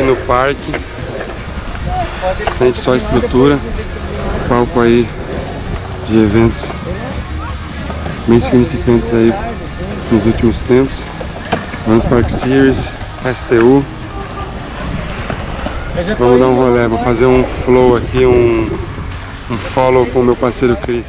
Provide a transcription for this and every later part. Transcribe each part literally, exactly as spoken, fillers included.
no parque. Sente só a estrutura. Palco aí de eventos bem significantes aí nos últimos tempos. Vans Park Series, S T U. Vamos dar um rolê, vou fazer um flow aqui, um, um follow com o meu parceiro Chris.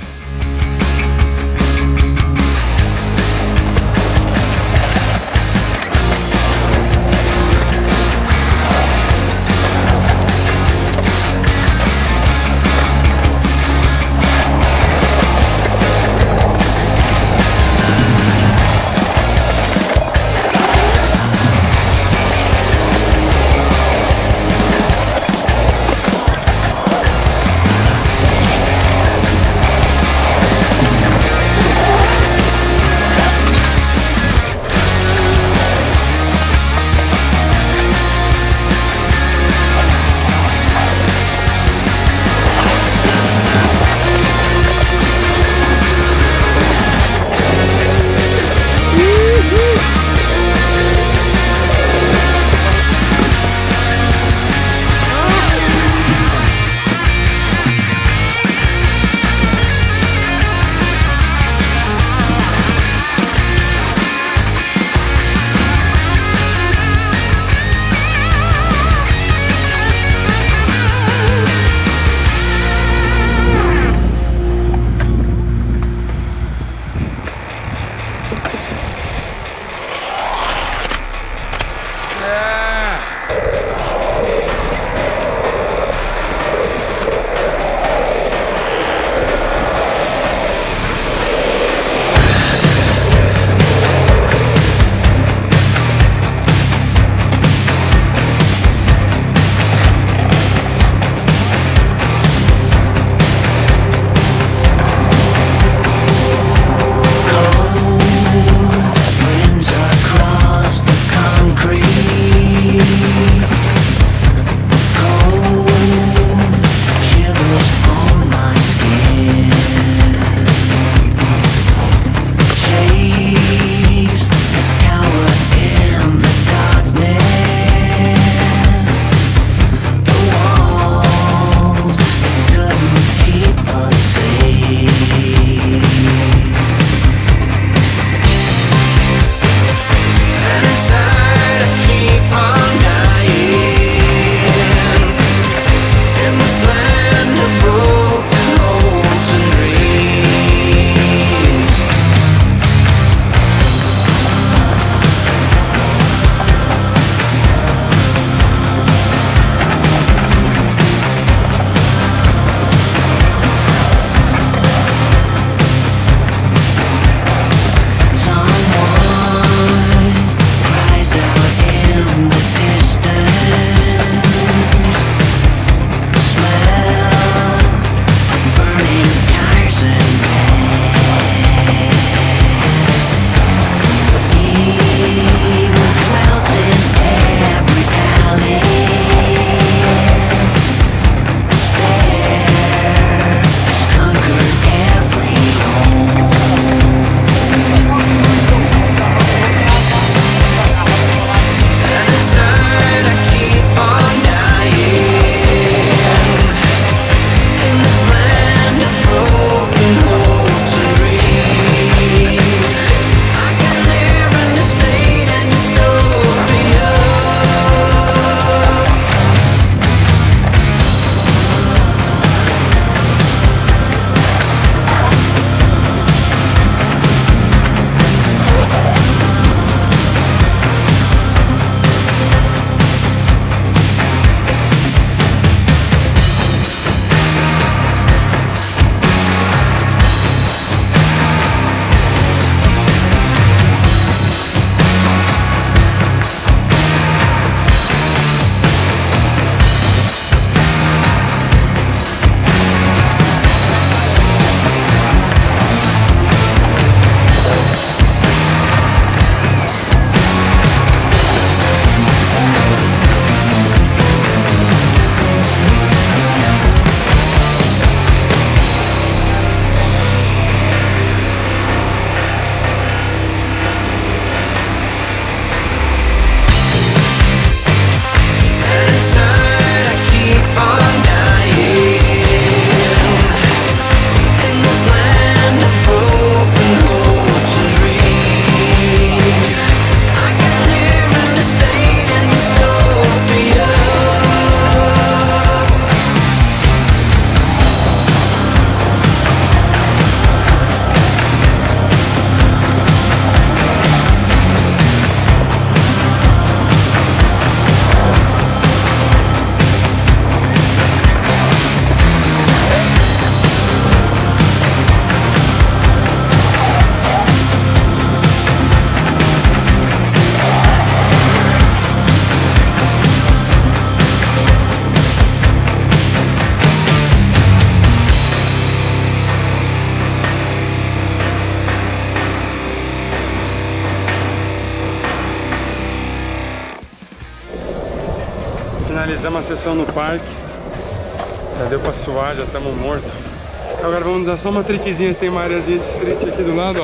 Finalizamos a sessão no parque. Já deu pra suar, já estamos mortos. Agora vamos dar só uma triquezinha, tem uma areazinha de street aqui do lado, ó.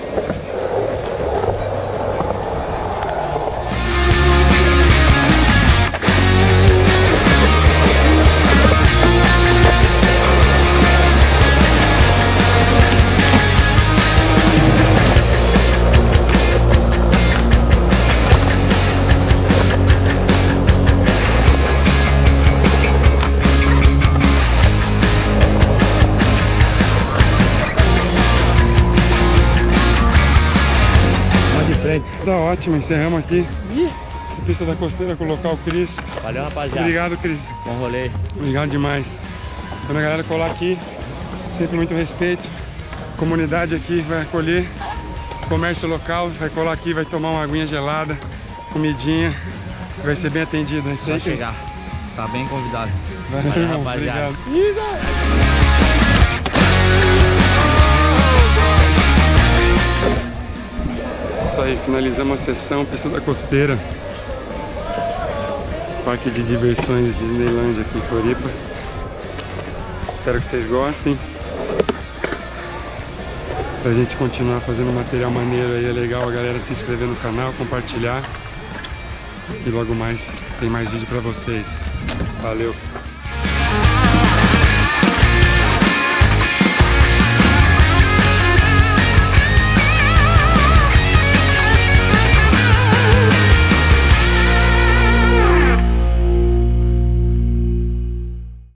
Tá ótimo, encerramos aqui. Ih. Essa pista da costeira com o local Cris. Valeu, rapaziada. Obrigado, Cris. Bom rolê. Obrigado demais. Quando a galera colar aqui, sempre muito respeito. Comunidade aqui vai acolher. Comércio local vai colar aqui, vai tomar uma aguinha gelada, comidinha. Vai ser bem atendido. É isso aí, Cris. Chegar. Tá bem convidado. Valeu, Valeu, irmão. rapaziada. Obrigado. Isso aí, finalizamos a sessão, pista da costeira. Parque de diversões Disneylândia aqui em Floripa. Espero que vocês gostem. Pra gente continuar fazendo material maneiro aí, é legal a galera se inscrever no canal, compartilhar. E logo mais tem mais vídeo pra vocês. Valeu!